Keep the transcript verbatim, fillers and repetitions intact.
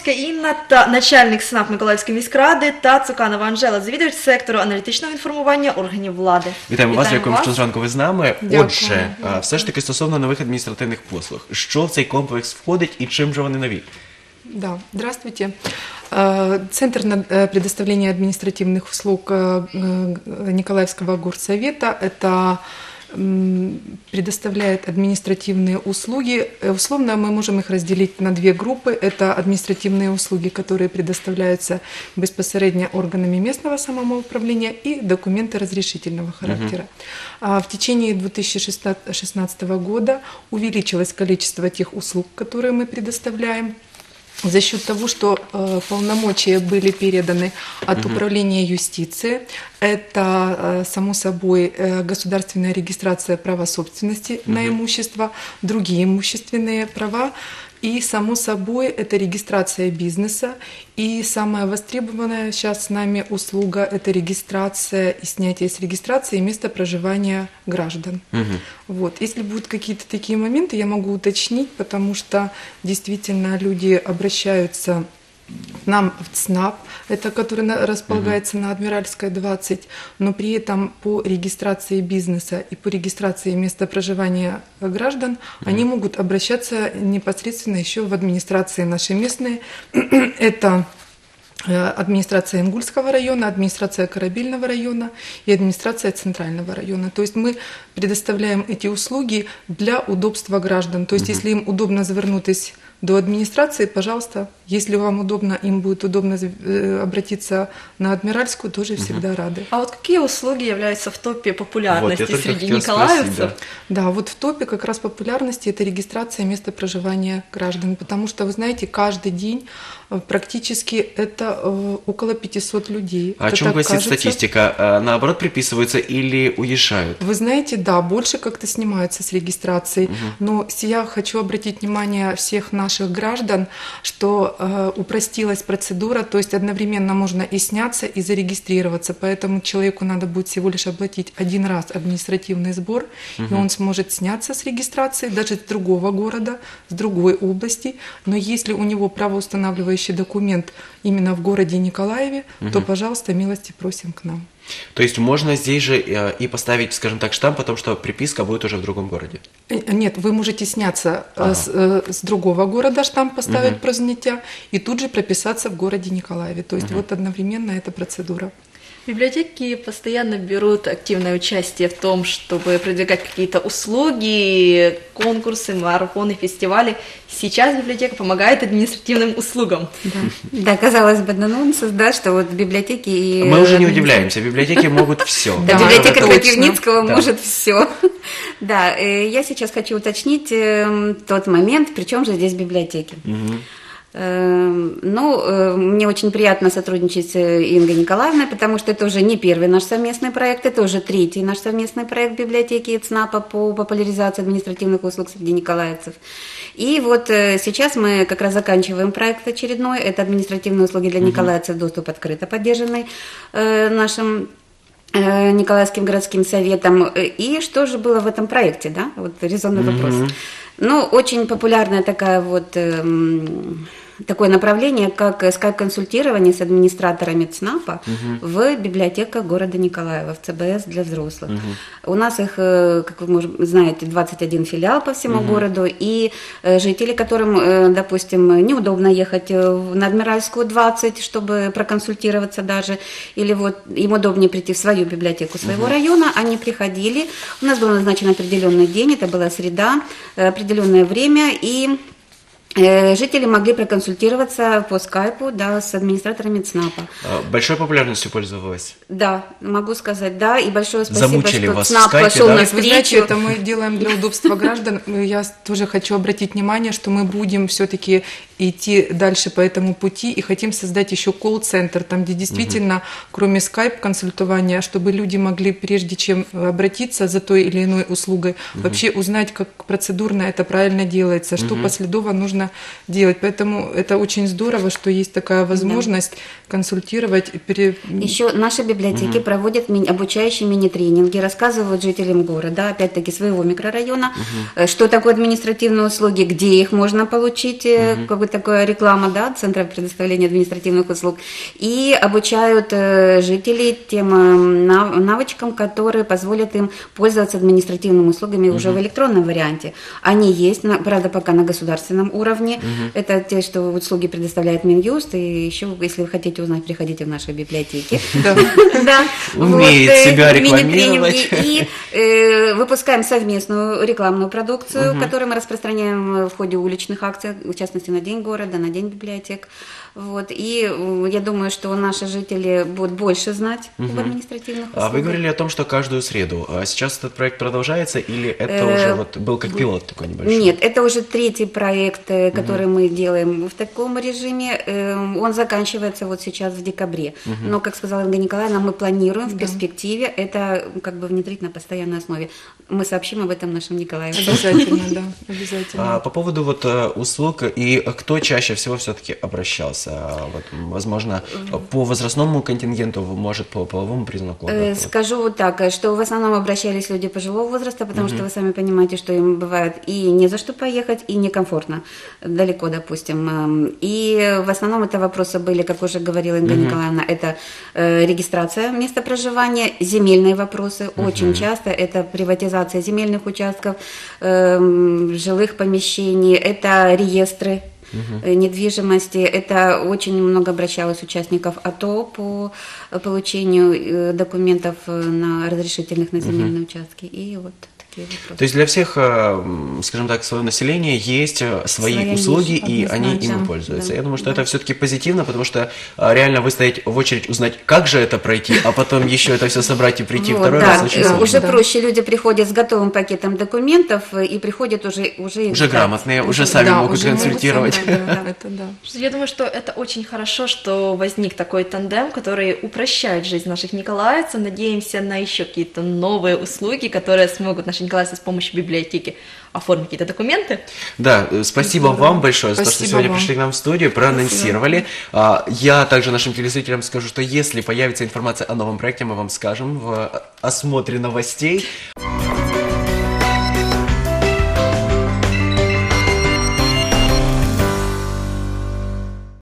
Ковальська Інна та начальник СНАП Миколаївської міськради та Цуканова Анжела, завідувач сектору аналітичного інформування органів влади. Вітаємо вас, дякуємо, що зранку ви з нами. Дякую. Отже, все ж таки стосовно нових адміністративних послуг. Що в цей комплекс входить і чим же вони нові? Да, здравствуйте. Центр предоставления административных услуг Николаевского горсовета – это предоставляет административные услуги. Условно мы можем их разделить на две группы. Это административные услуги, которые предоставляются безпосредньо органами местного самоуправления, и документы разрешительного характера. Uh-huh. В течение две тысячи шестнадцатого года увеличилось количество тех услуг, которые мы предоставляем, за счет того, что э, полномочия были переданы от uh-huh. управления юстиции. Это, э, само собой, э, государственная регистрация права собственности uh-huh. на имущество, другие имущественные права. И, само собой, это регистрация бизнеса. И самая востребованная сейчас с нами услуга – это регистрация и снятие с регистрации места проживания граждан. Угу. Вот. Если будут какие-то такие моменты, я могу уточнить, потому что действительно люди обращаются к нам в ЦНАП, это который располагается угу. на Адмиральской двадцать, но при этом по регистрации бизнеса и по регистрации места проживания граждан угу. они могут обращаться непосредственно еще в администрации нашей местной. Это администрация Ингульского района, администрация Корабельного района и администрация Центрального района. То есть мы предоставляем эти услуги для удобства граждан. То есть угу. если им удобно завернутись до администрации, пожалуйста, если вам удобно, им будет удобно обратиться на Адмиральскую, тоже всегда угу. рады. А вот какие услуги являются в топе популярности вот, среди николаевцев? Спросить, да. да, вот в топе как раз популярности это регистрация места проживания граждан, потому что, вы знаете, каждый день практически это э, около пятисот людей. А о чем гласит кажется. Статистика? Наоборот, приписываются или уезжают? Вы знаете, да, больше как-то снимаются с регистрацией, угу. но я хочу обратить внимание всех наших граждан, что э, упростилась процедура, то есть одновременно можно и сняться, и зарегистрироваться, поэтому человеку надо будет всего лишь оплатить один раз административный сбор, угу. и он сможет сняться с регистрации даже с другого города, с другой области, но если у него правоустанавливающий документ именно в городе Николаеве, угу. то, пожалуйста, милости просим к нам. То есть можно здесь же и поставить, скажем так, штамп, потому что приписка будет уже в другом городе? Нет, вы можете сняться ага. с, с другого города, штамп поставить угу. про заняття, и тут же прописаться в городе Николаеве. То есть угу. вот одновременно эта процедура. Библиотеки постоянно берут активное участие в том, чтобы продвигать какие-то услуги, конкурсы, марафоны, фестивали. Сейчас библиотека помогает административным услугам. Да, да, казалось бы, нонсенс, да, что вот библиотеки и... Мы уже не удивляемся, библиотеки могут все. Да, библиотека Кропивницкого может все. Да, я сейчас хочу уточнить тот момент, при чем же здесь библиотеки. Ну, мне очень приятно сотрудничать с Ингой Николаевной, потому что это уже не первый наш совместный проект, это уже третий наш совместный проект библиотеки и ЦНАПа по популяризации административных услуг среди николаевцев. И вот сейчас мы как раз заканчиваем проект очередной, это административные услуги для николаевцев, доступ открыто поддержанный нашим Николаевским городским советом. И что же было в этом проекте, да? Вот резонный mm-hmm. вопрос. Ну, очень популярная такая вот... такое направление, как скайп-консультирование с администраторами ЦНАПа угу. в библиотеках города Николаева, в ЦБС для взрослых. Угу. У нас их, как вы может, знаете, двадцать один филиал по всему угу. городу, и жители, которым, допустим, неудобно ехать на Адмиральскую двадцать, чтобы проконсультироваться даже, или вот им удобнее прийти в свою библиотеку своего угу. района, они приходили, у нас был назначен определенный день, это была среда, определенное время, и жители могли проконсультироваться по скайпу, да, с администраторами ЦНАПа. Большой популярностью пользовалась? Да, могу сказать, да, и большое спасибо, Замучили что вас ЦНАП скайпе, пошел да? навстречу. Вы знаете, это мы делаем для удобства граждан. Я тоже хочу обратить внимание, что мы будем все-таки идти дальше по этому пути и хотим создать еще колл-центр, там, где действительно, угу. кроме скайп-консультования, чтобы люди могли, прежде чем обратиться за той или иной услугой, угу. вообще узнать, как процедурно это правильно делается, что угу. последово нужно делать. Поэтому это очень здорово, что есть такая возможность да. консультировать. Пере... Еще наши библиотеки угу. проводят ми- обучающие мини-тренинги, рассказывают жителям города, опять-таки своего микрорайона, угу. что такое административные услуги, где их можно получить, угу. как бы такая реклама, да, Центра предоставления административных услуг, и обучают э, жителей тем э, нав- навычкам, которые позволят им пользоваться административными услугами уже в электронном варианте. Они есть, на, правда, пока на государственном уровне. Это те, что услуги предоставляет Минюст, и еще, если вы хотите узнать, приходите в наши библиотеки. Да. Умеет Вот, э, себя мини-тренинги. рекламировать. И э, выпускаем совместную рекламную продукцию, которую мы распространяем в ходе уличных акций, в частности, на День города, на День библиотек. Вот. И э, я думаю, что наши жители будут больше знать об административных услугах. А вы говорили о том, что каждую среду. А сейчас этот проект продолжается или это Э, уже вот был как пилот такой небольшой? Нет, это уже третий проект, э, который мы делаем в таком режиме. Э, Он заканчивается вот сейчас в декабре. Но, как сказала Инга Николаевна, мы планируем в перспективе это как бы внедрить на постоянной основе. Мы сообщим об этом нашим Николаевичу. Обязательно, да, обязательно. А по поводу вот э, услуг и кто чаще всего все-таки обращался? А, Вот, возможно, по возрастному контингенту, может, по половому признаку? Э, Вот. Скажу вот так, э, что в основном обращались люди пожилого возраста, потому что вы сами понимаете, что им бывает и не за что поехать, и некомфортно, далеко, допустим. Эм, И в основном это вопросы были, как уже говорила Инга Николаевна, это э, регистрация места проживания, земельные вопросы. Очень часто это приватизация земельных участков, эм, жилых помещений, это реестры э, недвижимости. Это очень много обращалось участников АТО по получению э, документов э, на разрешительных на земельные участки. И вот такие вопросы. То есть для всех, э, м, скажем так, своего населения есть э, свои Своя услуги, ниша, и они ими однозначно. пользуются. Да, Я думаю, что да. это все-таки позитивно, потому что э, реально выстоять в очередь, узнать, как же это пройти, а потом еще это все собрать и прийти Вот, второй да, раз очень э, сложно. уже Да. проще, люди приходят с готовым пакетом документов э, и приходят уже уже, их Уже ждать. грамотные, уже сами Да, могут уже могут консультировать. сами, да, да, это да. Я думаю, что это очень хорошо, что возник такой тандем, который упрощает жизнь наших николаевцев. Надеемся на еще какие-то новые услуги, которые смогут наши николаевцы с помощью библиотеки оформить какие-то документы. Да, э, спасибо Здорово. вам большое за то, что Спасибо сегодня вам. пришли к нам в студию, проанонсировали. А, Я также нашим телезрителям скажу, что если появится информация о новом проекте, мы вам скажем в осмотре новостей.